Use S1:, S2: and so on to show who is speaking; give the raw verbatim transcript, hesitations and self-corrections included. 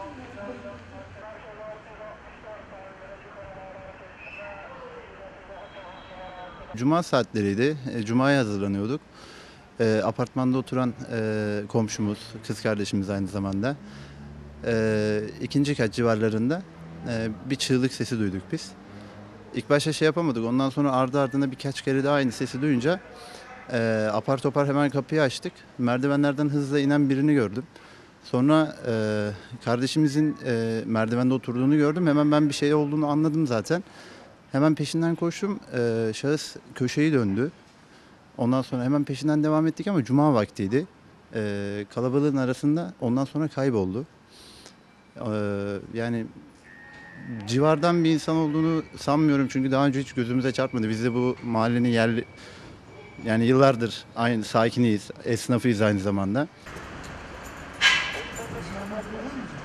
S1: Cuma saatleriydi. E, Cuma'ya hazırlanıyorduk. E, apartmanda oturan e, komşumuz, kız kardeşimiz aynı zamanda. E, ikinci kat civarlarında e, bir çığlık sesi duyduk biz. İlk başta şey yapamadık. Ondan sonra ardı ardına birkaç kere daha aynı sesi duyunca e, apar topar hemen kapıyı açtık. Merdivenlerden hızla inen birini gördüm. Sonra e, kardeşimizin e, merdivende oturduğunu gördüm. Hemen ben bir şey olduğunu anladım zaten. Hemen peşinden koştum. E, şahıs köşeyi döndü. Ondan sonra hemen peşinden devam ettik ama cuma vaktiydi. E, kalabalığın arasında ondan sonra kayboldu. E, yani civardan bir insan olduğunu sanmıyorum çünkü daha önce hiç gözümüze çarpmadı. Biz de bu mahallenin yerli, yani yıllardır aynı sakiniyiz, esnafıyız aynı zamanda.